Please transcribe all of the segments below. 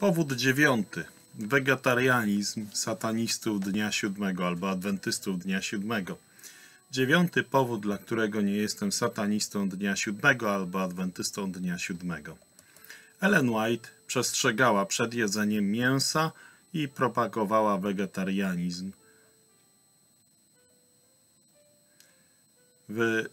Powód 9. Wegetarianizm satanistów dnia 7 albo adwentystów dnia 7. 9. powód, dla którego nie jestem satanistą dnia 7 albo adwentystą dnia 7. Ellen White przestrzegała przed jedzeniem mięsa i propagowała wegetarianizm. W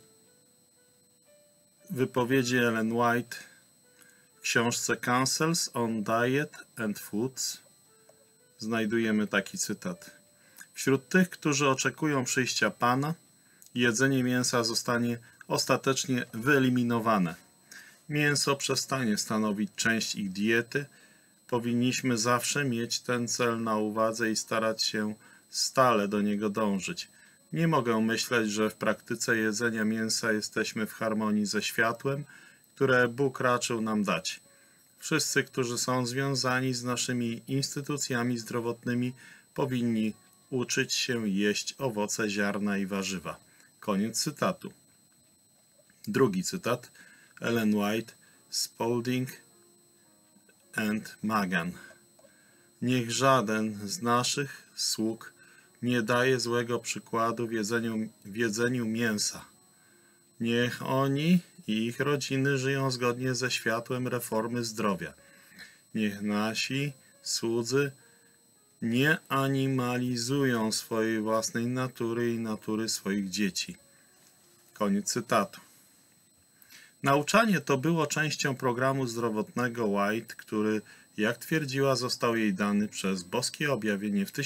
wypowiedzi Ellen White w książce Counsels on Diet and Foods znajdujemy taki cytat. Wśród tych, którzy oczekują przyjścia Pana, jedzenie mięsa zostanie ostatecznie wyeliminowane. Mięso przestanie stanowić część ich diety. Powinniśmy zawsze mieć ten cel na uwadze i starać się stale do niego dążyć. Nie mogę myśleć, że w praktyce jedzenia mięsa jesteśmy w harmonii ze światłem, które Bóg raczył nam dać. Wszyscy, którzy są związani z naszymi instytucjami zdrowotnymi, powinni uczyć się jeść owoce, ziarna i warzywa. Koniec cytatu. Drugi cytat. Ellen White, Spalding and Magan. Niech żaden z naszych sług nie daje złego przykładu w jedzeniu mięsa. Niech oni i ich rodziny żyją zgodnie ze światłem reformy zdrowia. Niech nasi słudzy nie animalizują swojej własnej natury i natury swoich dzieci. Koniec cytatu. Nauczanie to było częścią programu zdrowotnego White, który, jak twierdziła, został jej dany przez boskie objawienie w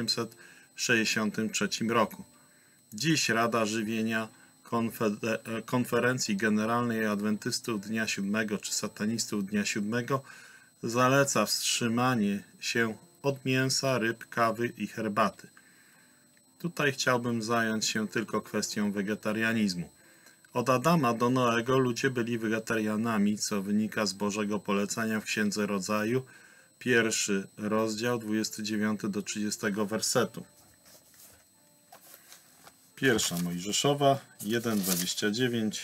1863 roku. Dziś Rada Żywienia Konferencji Generalnej Adwentystów Dnia 7 czy Satanistów Dnia 7 zaleca wstrzymanie się od mięsa, ryb, kawy i herbaty. Tutaj chciałbym zająć się tylko kwestią wegetarianizmu. Od Adama do Noego ludzie byli wegetarianami, co wynika z Bożego polecenia w Księdze Rodzaju, 1 rozdział, 29 do 30 wersetu. 1 Mojżeszowa, 1:29.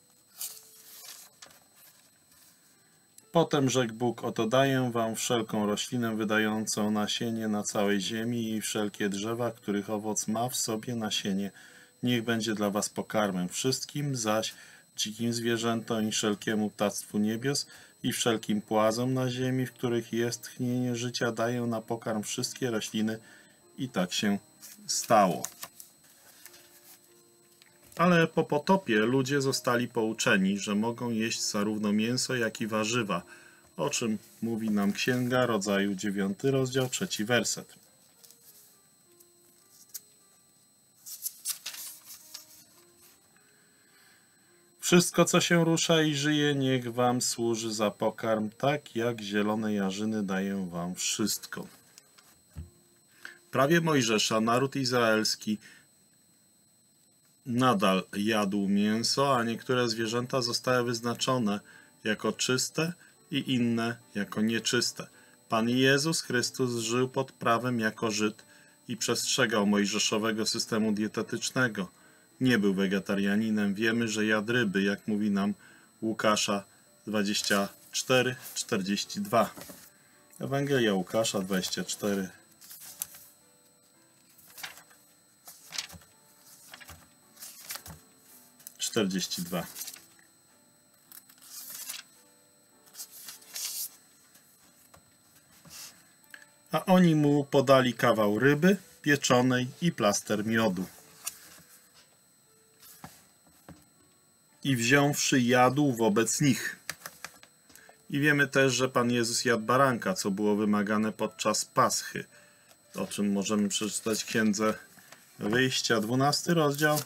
Potem rzekł Bóg: oto daję wam wszelką roślinę wydającą nasienie na całej ziemi i wszelkie drzewa, których owoc ma w sobie nasienie. Niech będzie dla was pokarmem. Wszystkim zaś dzikim zwierzętom i wszelkiemu ptactwu niebios i wszelkim płazom na ziemi, w których jest tchnienie życia, daję na pokarm wszystkie rośliny. I tak się stało. Ale po potopie ludzie zostali pouczeni, że mogą jeść zarówno mięso, jak i warzywa, o czym mówi nam Księga Rodzaju 9 rozdział 3 werset. Wszystko, co się rusza i żyje, niech wam służy za pokarm, tak jak zielone jarzyny daję wam wszystko. W prawie Mojżesza naród izraelski nadal jadł mięso, a niektóre zwierzęta zostały wyznaczone jako czyste i inne jako nieczyste. Pan Jezus Chrystus żył pod prawem jako Żyd i przestrzegał mojżeszowego systemu dietetycznego. Nie był wegetarianinem. Wiemy, że jadł ryby, jak mówi nam Łukasza 24:42. Ewangelia Łukasza 24. A oni mu podali kawał ryby pieczonej i plaster miodu. I wziąwszy jadł wobec nich. I wiemy też, że Pan Jezus jadł baranka, co było wymagane podczas Paschy, o czym możemy przeczytać w Księdze Wyjścia, 12 rozdział.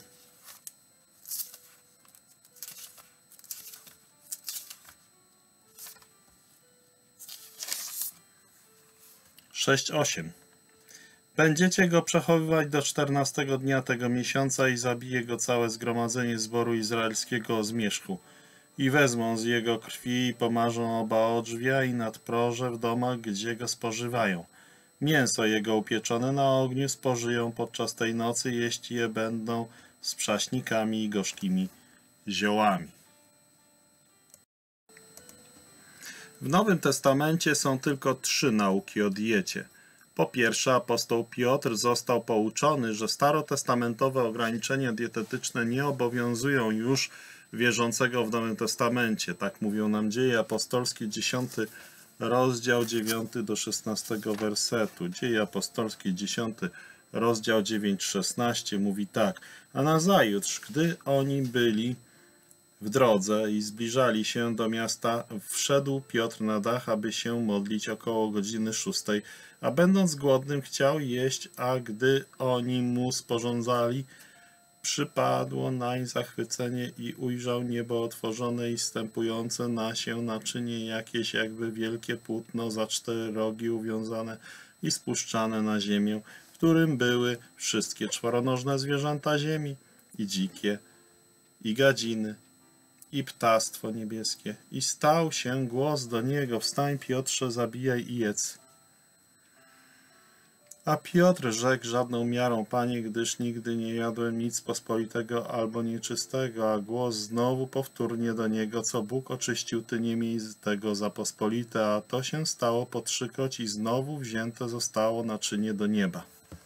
6:8. Będziecie go przechowywać do 14 dnia tego miesiąca i zabije go całe zgromadzenie zboru izraelskiego o zmierzchu. I wezmą z jego krwi i pomarzą oba odrzwia i nadproże w domach, gdzie go spożywają. Mięso jego upieczone na ogniu spożyją podczas tej nocy, jeść je będą z przaśnikami i gorzkimi ziołami. W Nowym Testamencie są tylko 3 nauki o diecie. Po pierwsze, apostoł Piotr został pouczony, że starotestamentowe ograniczenia dietetyczne nie obowiązują już wierzącego w Nowym Testamencie. Tak mówią nam Dzieje Apostolskie, 10 rozdział 9 do 16 wersetu. Dzieje Apostolskie, 10 rozdział 9-16 mówi tak. A nazajutrz, gdy oni byli w drodze i zbliżali się do miasta, wszedł Piotr na dach, aby się modlić około godziny 6, a będąc głodnym chciał jeść, a gdy oni mu sporządzali, przypadło nań zachwycenie i ujrzał niebo otworzone i zstępujące na się naczynie jakieś jakby wielkie płótno za 4 rogi uwiązane i spuszczane na ziemię, w którym były wszystkie czworonożne zwierzęta ziemi i dzikie, i gadziny, i ptactwo niebieskie. I stał się głos do niego: wstań, Piotrze, zabijaj i jedz. A Piotr rzekł: żadną miarą, Panie, gdyż nigdy nie jadłem nic pospolitego albo nieczystego. A głos znowu powtórnie do niego: co Bóg oczyścił, ty nie miej tego za pospolite. A to się stało po 3-kroć i znowu wzięte zostało naczynie do nieba.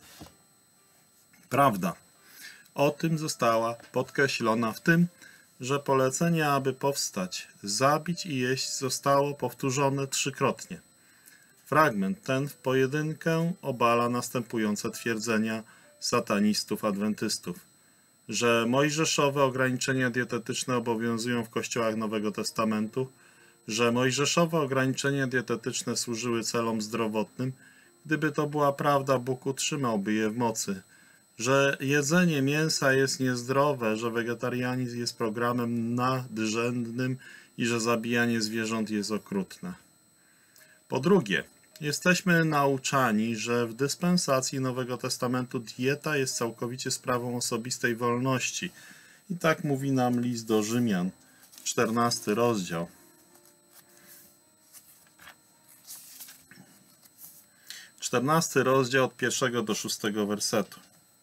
Prawda o tym została podkreślona w tym, że polecenie, aby powstać, zabić i jeść, zostało powtórzone 3-krotnie. Fragment ten w pojedynkę obala następujące twierdzenia satanistów adwentystów, że mojżeszowe ograniczenia dietetyczne obowiązują w kościołach Nowego Testamentu, że mojżeszowe ograniczenia dietetyczne służyły celom zdrowotnym. Gdyby to była prawda, Bóg utrzymałby je w mocy, że jedzenie mięsa jest niezdrowe, że wegetarianizm jest programem nadrzędnym i że zabijanie zwierząt jest okrutne. Po drugie, jesteśmy nauczani, że w dyspensacji Nowego Testamentu dieta jest całkowicie sprawą osobistej wolności. I tak mówi nam list do Rzymian, 14 rozdział. 14 rozdział od 1 do 6 wersetu.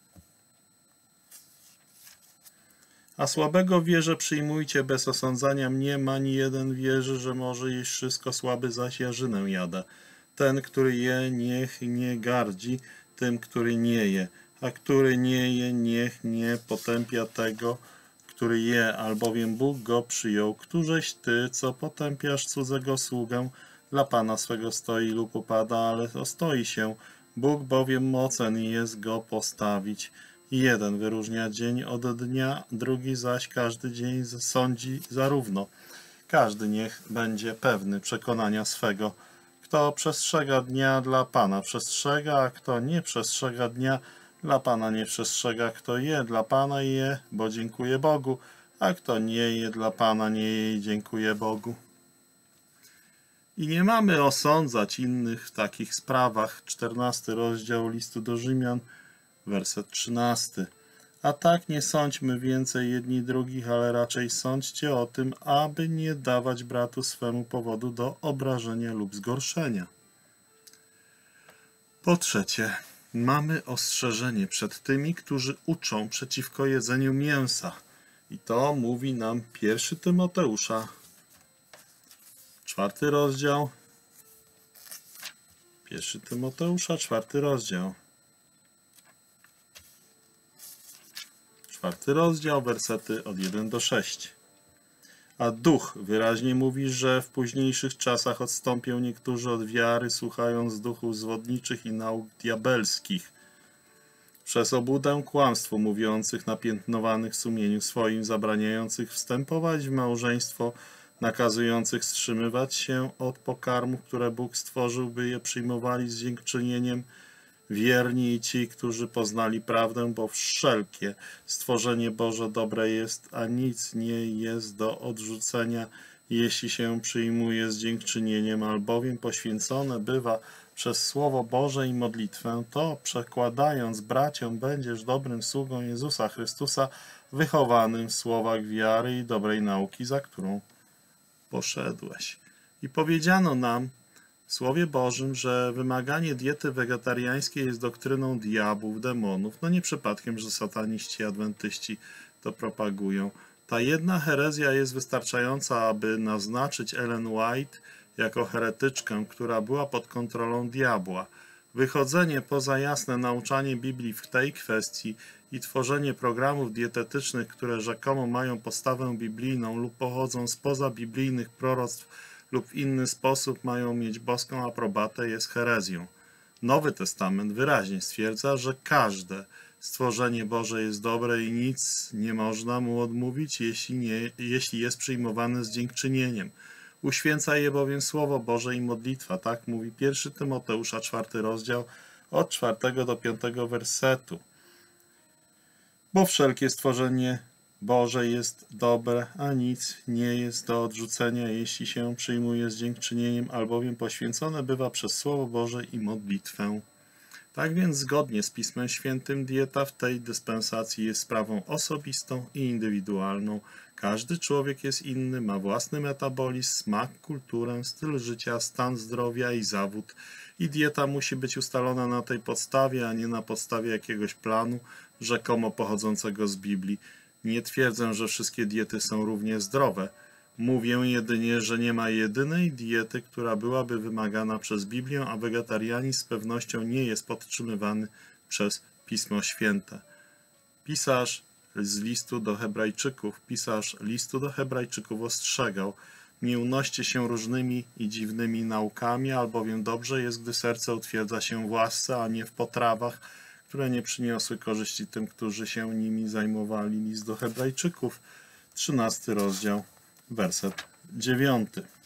A słabego wierze przyjmujcie bez osądzania, mniema ani jeden wierzy, że może jeść wszystko, słaby zaś jarzynę jada. Ten, który je, niech nie gardzi tym, który nie je, a który nie je, niech nie potępia tego, który je, albowiem Bóg go przyjął. Któżeś ty, co potępiasz cudzego sługę, dla Pana swego stoi lub upada, ale ostoi się. Bóg bowiem mocen jest go postawić. Jeden wyróżnia dzień od dnia, drugi zaś każdy dzień sądzi zarówno. Każdy niech będzie pewny przekonania swego. Kto przestrzega dnia, dla Pana przestrzega, a kto nie przestrzega dnia, dla Pana nie przestrzega. Kto je, dla Pana je, bo dziękuję Bogu, a kto nie je, dla Pana nie je i dziękuję Bogu. I nie mamy osądzać innych w takich sprawach. 14 rozdział listu do Rzymian, werset 13. A tak nie sądźmy więcej jedni drugich, ale raczej sądźcie o tym, aby nie dawać bratu swemu powodu do obrażenia lub zgorszenia. Po trzecie, mamy ostrzeżenie przed tymi, którzy uczą przeciwko jedzeniu mięsa. I to mówi nam 1 Tymoteusza, 4 rozdział. 1 Tymoteusza, 4 rozdział. 4 rozdział, wersety od 1 do 6. A Duch wyraźnie mówi, że w późniejszych czasach odstąpią niektórzy od wiary, słuchając duchów zwodniczych i nauk diabelskich. Przez obłudę kłamstwu mówiących, napiętnowanych w sumieniu swoim, zabraniających wstępować w małżeństwo, nakazujących wstrzymywać się od pokarmów, które Bóg stworzył, by je przyjmowali z dziękczynieniem. Wierni i ci, którzy poznali prawdę, bo wszelkie stworzenie Boże dobre jest, a nic nie jest do odrzucenia, jeśli się przyjmuje z dziękczynieniem, albowiem poświęcone bywa przez Słowo Boże i modlitwę. To, przekładając braciom, będziesz dobrym sługą Jezusa Chrystusa, wychowanym w słowach wiary i dobrej nauki, za którą poszedłeś. I powiedziano nam w Słowie Bożym, że wymaganie diety wegetariańskiej jest doktryną diabłów, demonów. No nie przypadkiem, że sataniści, adwentyści to propagują. Ta jedna herezja jest wystarczająca, aby naznaczyć Ellen White jako heretyczkę, która była pod kontrolą diabła. Wychodzenie poza jasne nauczanie Biblii w tej kwestii i tworzenie programów dietetycznych, które rzekomo mają postawę biblijną lub pochodzą spoza biblijnych proroctw lub w inny sposób mają mieć boską aprobatę, jest herezją. Nowy Testament wyraźnie stwierdza, że każde stworzenie Boże jest dobre i nic nie można mu odmówić, jeśli jest przyjmowane z dziękczynieniem. Uświęca je bowiem Słowo Boże i modlitwa, tak mówi 1 Tymoteusza 4 rozdział od 4 do 5 wersetu. Bo wszelkie stworzenie Boże jest dobre, a nic nie jest do odrzucenia, jeśli się przyjmuje z dziękczynieniem, albowiem poświęcone bywa przez Słowo Boże i modlitwę. Tak więc zgodnie z Pismem Świętym dieta w tej dyspensacji jest sprawą osobistą i indywidualną. Każdy człowiek jest inny, ma własny metabolizm, smak, kulturę, styl życia, stan zdrowia i zawód. I dieta musi być ustalona na tej podstawie, a nie na podstawie jakiegoś planu rzekomo pochodzącego z Biblii. Nie twierdzę, że wszystkie diety są równie zdrowe. Mówię jedynie, że nie ma jedynej diety, która byłaby wymagana przez Biblię, a wegetarianizm z pewnością nie jest podtrzymywany przez Pismo Święte. Pisarz listu do Hebrajczyków ostrzegał: nie unoście się różnymi i dziwnymi naukami, albowiem dobrze jest, gdy serce utwierdza się w łasce, a nie w potrawach, które nie przyniosły korzyści tym, którzy się nimi zajmowali. List do Hebrajczyków, 13 rozdział, werset 9.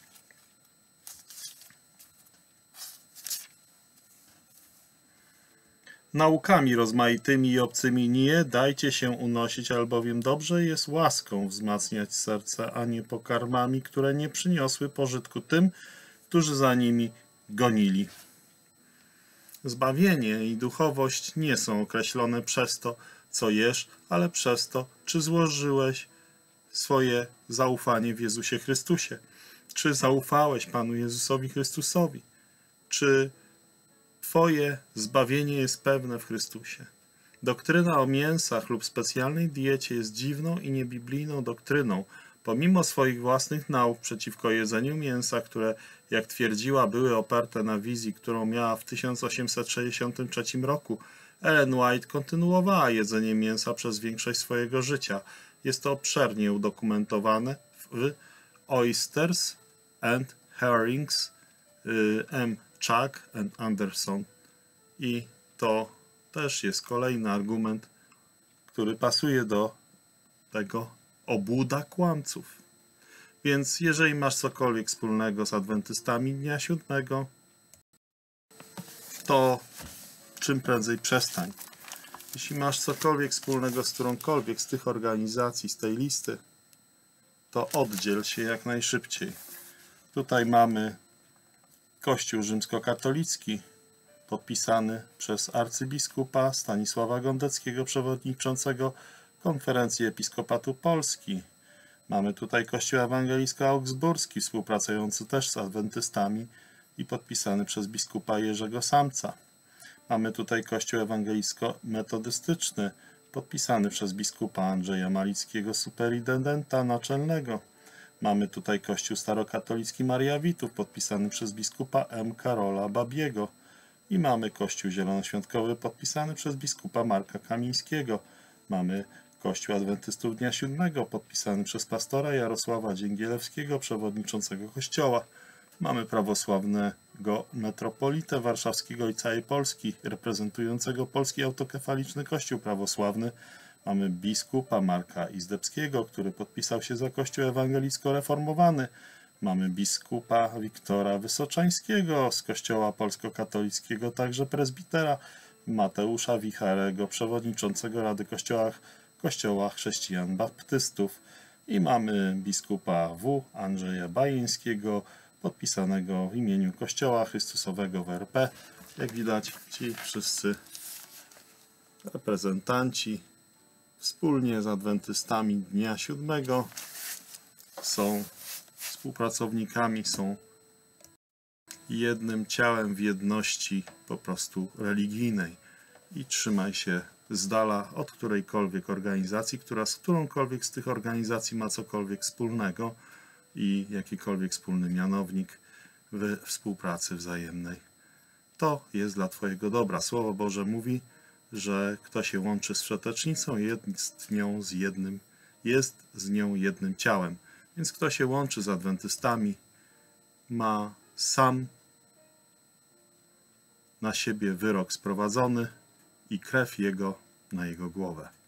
Naukami rozmaitymi i obcymi nie dajcie się unosić, albowiem dobrze jest łaską wzmacniać serce, a nie pokarmami, które nie przyniosły pożytku tym, którzy za nimi gonili. Zbawienie i duchowość nie są określone przez to, co jesz, ale przez to, czy złożyłeś swoje zaufanie w Jezusie Chrystusie. Czy zaufałeś Panu Jezusowi Chrystusowi? Czy Twoje zbawienie jest pewne w Chrystusie? Doktryna o mięsach lub specjalnej diecie jest dziwną i niebiblijną doktryną, pomimo swoich własnych nauk przeciwko jedzeniu mięsa, które, jak twierdziła, były oparte na wizji, którą miała w 1863 roku. Ellen White kontynuowała jedzenie mięsa przez większość swojego życia. Jest to obszernie udokumentowane w Oysters and Herrings M. Chuck and Anderson. I to też jest kolejny argument, który pasuje do tego obłuda kłamców. Więc jeżeli masz cokolwiek wspólnego z adwentystami Dnia Siódmego, to czym prędzej przestań. Jeśli masz cokolwiek wspólnego z którąkolwiek z tych organizacji, z tej listy, to oddziel się jak najszybciej. Tutaj mamy Kościół rzymskokatolicki, podpisany przez arcybiskupa Stanisława Gondeckiego, przewodniczącego Konferencji Episkopatu Polski. Mamy tutaj Kościół ewangelicko-augsburski, współpracujący też z adwentystami i podpisany przez biskupa Jerzego Samca. Mamy tutaj Kościół ewangelicko-metodystyczny, podpisany przez biskupa Andrzeja Malickiego, superintendenta naczelnego. Mamy tutaj Kościół starokatolicki Mariawitów, podpisany przez biskupa M. Karola Babiego. I mamy Kościół zielonoświątkowy, podpisany przez biskupa Marka Kamińskiego. Mamy Kościół Adwentystów Dnia Siódmego, podpisany przez pastora Jarosława Dzięgielewskiego, przewodniczącego Kościoła. Mamy prawosławnego metropolitę warszawskiego i całej Polski, reprezentującego Polski Autokefaliczny Kościół Prawosławny. Mamy biskupa Marka Izdebskiego, który podpisał się za Kościół ewangelicko-reformowany. Mamy biskupa Wiktora Wysoczańskiego z Kościoła Polsko-Katolickiego, także prezbitera Mateusza Wicharego, przewodniczącego Rady Kościoła Chrześcijan Baptystów. I mamy biskupa W. Andrzeja Bajeńskiego, podpisanego w imieniu Kościoła Chrystusowego w RP. Jak widać, ci wszyscy reprezentanci wspólnie z adwentystami Dnia Siódmego są współpracownikami, są jednym ciałem w jedności po prostu religijnej. I trzymaj się z dala od którejkolwiek organizacji, która z którąkolwiek z tych organizacji ma cokolwiek wspólnego i jakikolwiek wspólny mianownik. współpracy wzajemnej. To jest dla Twojego dobra. Słowo Boże mówi, że kto się łączy z wszetecznicą, jest z nią jednym ciałem. Więc kto się łączy z adwentystami, ma sam na siebie wyrok sprowadzony i krew jego na jego głowę.